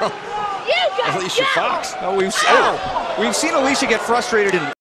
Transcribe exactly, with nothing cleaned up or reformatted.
Alicia Fox. Oh, we've, oh, we've seen Alicia get frustrated in